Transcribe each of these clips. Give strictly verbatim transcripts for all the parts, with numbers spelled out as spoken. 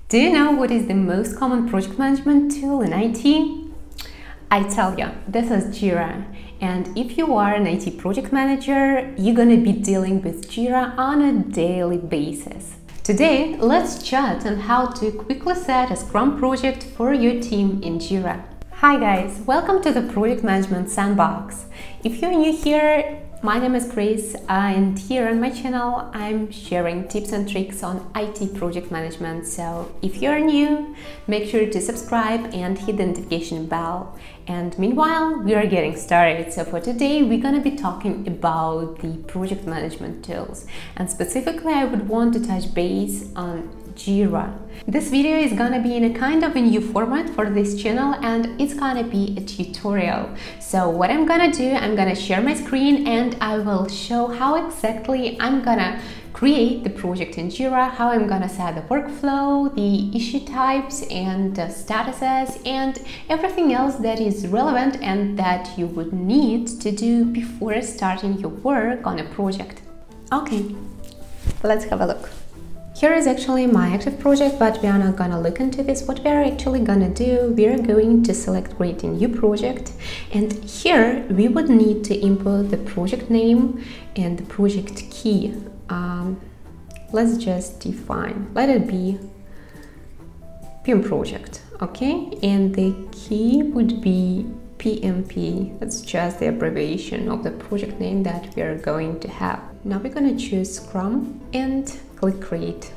Do you know what is the most common project management tool in I T? I tell you, this is Jira. And if you are an I T project manager, you're gonna be dealing with Jira on a daily basis. Today, let's chat on how to quickly set a Scrum project for your team in Jira. Hi guys, welcome to the Project Management Sandbox. If you're new here, my name is Chris, and here on my channel I'm sharing tips and tricks on I T project management. So if you're new, make sure to subscribe and hit the notification bell. And meanwhile, we are getting started. So for today, we're gonna be talking about the project management tools. And specifically, I would want to touch base on Jira. This video is gonna be in a kind of a new format for this channel, and it's gonna be a tutorial. So what I'm gonna do, I'm gonna share my screen and I will show how exactly I'm gonna create the project in Jira, how I'm gonna set the workflow, the issue types and the statuses, and everything else that is relevant and that you would need to do before starting your work on a project. Okay, let's have a look. Here is actually my active project, but we are not gonna look into this. What we are actually gonna do, we are going to select create a new project, and here we would need to input the project name and the project key. Um, let's just define, let it be P M project, okay? And the key would be P M P. That's just the abbreviation of the project name that we are going to have. Now we're gonna choose Scrum and click create.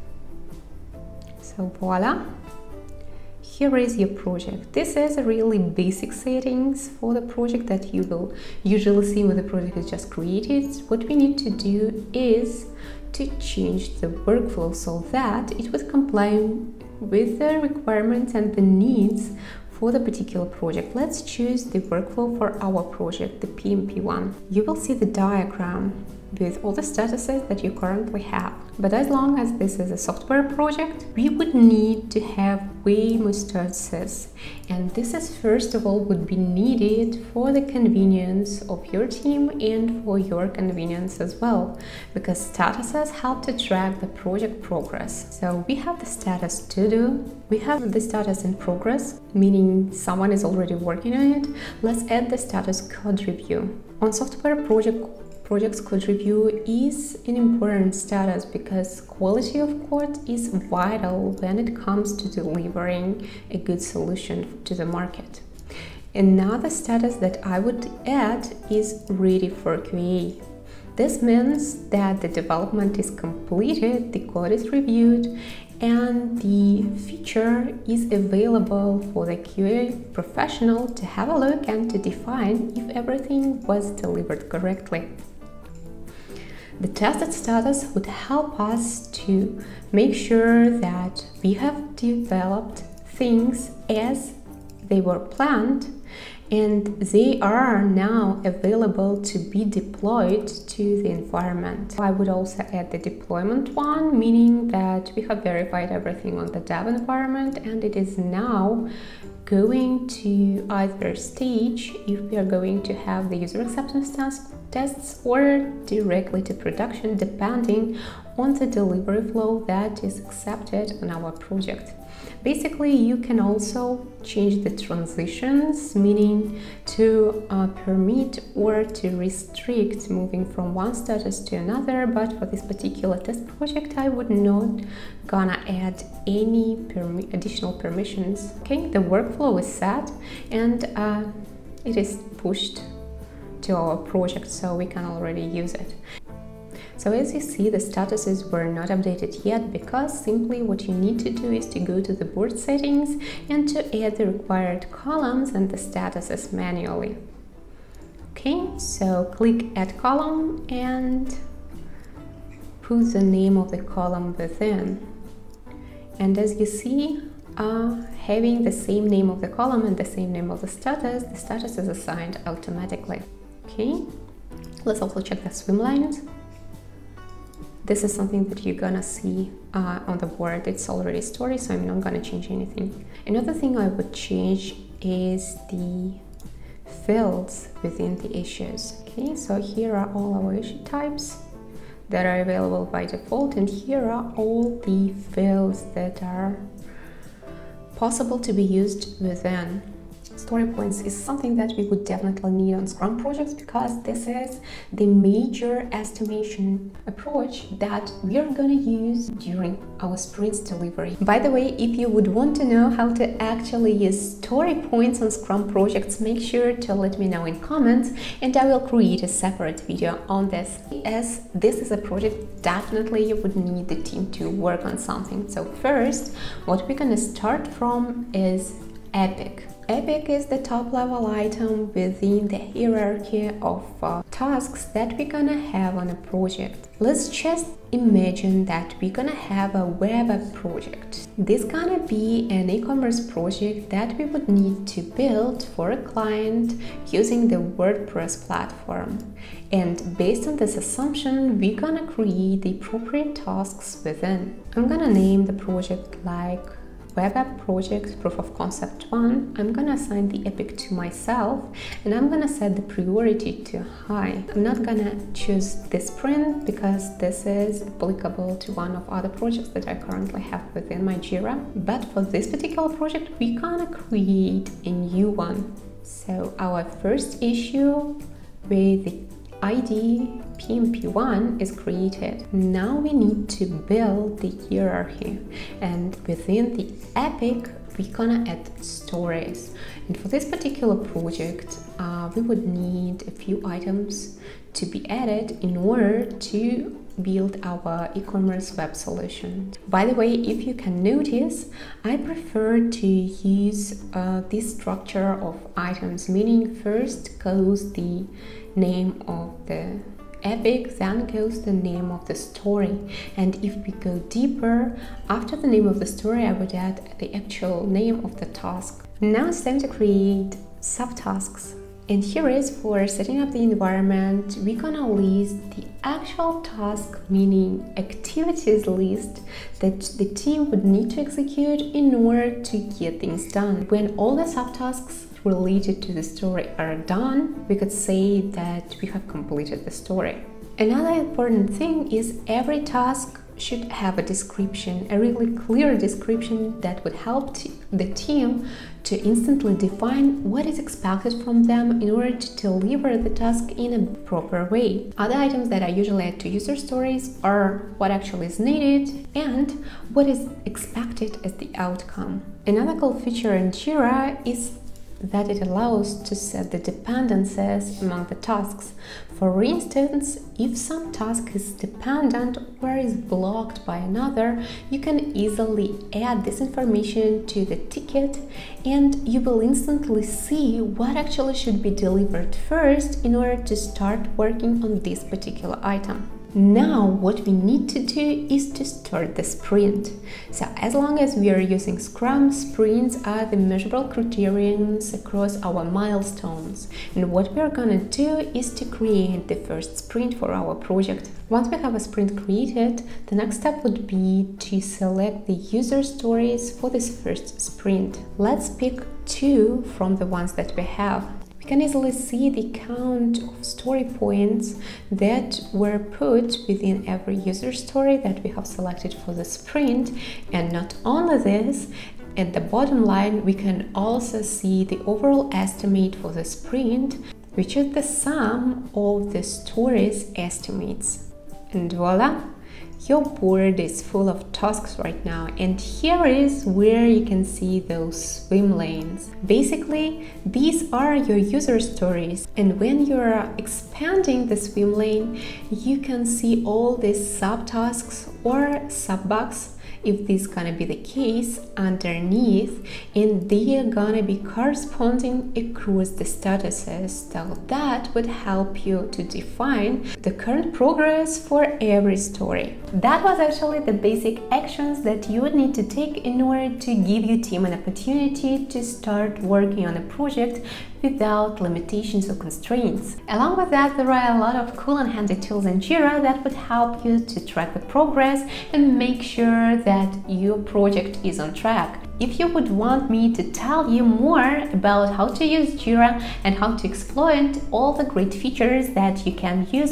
So voila, here is your project. This is a really basic settings for the project that you will usually see when the project is just created. What we need to do is to change the workflow so that it would comply with the requirements and the needs for the particular project. Let's choose the workflow for our project, the P M P one. You will see the diagram with all the statuses that you currently have. But as long as this is a software project, we would need to have way more statuses. And this is first of all would be needed for the convenience of your team and for your convenience as well, because statuses help to track the project progress. So we have the status to do, we have the status in progress, meaning someone is already working on it. Let's add the status code review. On software project Projects code review is an important status because quality of code is vital when it comes to delivering a good solution to the market. Another status that I would add is ready for Q A. This means that the development is completed, the code is reviewed, and the feature is available for the Q A professional to have a look and to define if everything was delivered correctly. The tested status would help us to make sure that we have developed things as they were planned and they are now available to be deployed to the environment. I would also add the deployment one, meaning that we have verified everything on the dev environment and it is now going to either stage if we are going to have the user acceptance tests or directly to production, depending on the delivery flow that is accepted on our project. Basically, you can also change the transitions, meaning to uh, permit or to restrict moving from one status to another, but for this particular test project, I would not gonna add any permi additional permissions. Okay, the workflow is set and uh, it is pushed to our project, so we can already use it. So as you see, the statuses were not updated yet because simply what you need to do is to go to the board settings and to add the required columns and the statuses manually. Okay, so click add column and put the name of the column within. And as you see, uh, having the same name of the column and the same name of the status, the status is assigned automatically. Okay, let's also check the swim lanes. This is something that you're gonna see uh, on the board. It's already stored, so I'm not gonna change anything. Another thing I would change is the fields within the issues. Okay, so here are all our issue types. that are available by default, and here are all the fields that are possible to be used within. Story points is something that we would definitely need on Scrum projects, because this is the major estimation approach that we are going to use during our sprint's delivery. By the way, if you would want to know how to actually use story points on Scrum projects, make sure to let me know in comments, and I will create a separate video on this. As this is a project, definitely you would need the team to work on something. So first, what we're going to start from is Epic. Epic is the top level item within the hierarchy of uh, tasks that we're gonna have on a project. Let's just imagine that we're gonna have a web app project. This is gonna be an e-commerce project that we would need to build for a client using the WordPress platform. And based on this assumption, we're gonna create the appropriate tasks within. I'm gonna name the project like Web App Project Proof of Concept one. I'm gonna assign the epic to myself, and I'm gonna set the priority to high. I'm not gonna choose this sprint because this is applicable to one of other projects that I currently have within my Jira. But for this particular project, we're gonna create a new one. So our first issue with the I D P M P one is created. Now we need to build the hierarchy, and within the epic we're gonna add stories. And for this particular project uh, we would need a few items to be added in order to build our e-commerce web solution. By the way, if you can notice, I prefer to use uh, this structure of items, meaning first goes the name of the epic, then goes the name of the story. And if we go deeper, after the name of the story, I would add the actual name of the task. Now it's time to create subtasks. And here is for setting up the environment, we're gonna list the actual task, meaning activities list that the team would need to execute in order to get things done. When all the subtasks related to the story are done, we could say that we have completed the story. Another important thing is every task should have a description, a really clear description that would help the team to instantly define what is expected from them in order to deliver the task in a proper way. Other items that I usually add to user stories are what actually is needed and what is expected as the outcome. Another cool feature in Jira is that it allows to set the dependencies among the tasks. For instance, if some task is dependent or is blocked by another, you can easily add this information to the ticket, and you will instantly see what actually should be delivered first in order to start working on this particular item. Now what we need to do is to start the sprint. So as long as we are using Scrum, sprints are the measurable criterions across our milestones. And what we are gonna do is to create the first sprint for our project. Once we have a sprint created, the next step would be to select the user stories for this first sprint. Let's pick two from the ones that we have. We can easily see the count of story points that were put within every user story that we have selected for the sprint. And not only this, at the bottom line, we can also see the overall estimate for the sprint, which is the sum of the stories estimates. And voila! Your board is full of tasks right now, and here is where you can see those swim lanes. Basically, these are your user stories, and when you're expanding the swim lane, you can see all these subtasks or sub-bugs, if this is gonna be the case, underneath, and they are gonna be corresponding across the statuses. So that would help you to define the current progress for every story. That was actually the basic actions that you would need to take in order to give your team an opportunity to start working on a project without limitations or constraints. Along with that, there are a lot of cool and handy tools in Jira that would help you to track the progress and make sure that your project is on track. If you would want me to tell you more about how to use Jira and how to exploit all the great features that you can use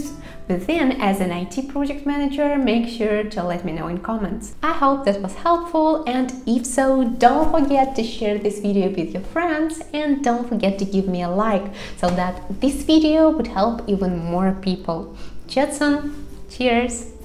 But then, as an I T project manager, make sure to let me know in comments. I hope that was helpful, and if so, don't forget to share this video with your friends, and don't forget to give me a like so that this video would help even more people. Chat soon. Cheers!